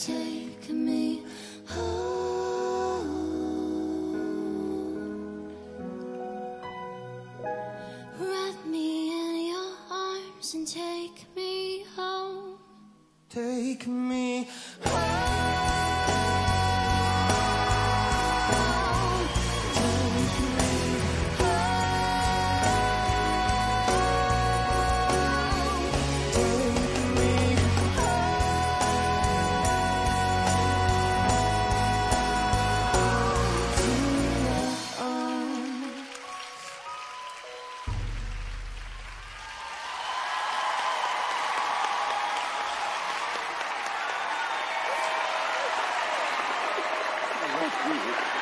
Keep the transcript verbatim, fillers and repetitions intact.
take me home. Wrap me in your arms and take me home. Take me home. I love you.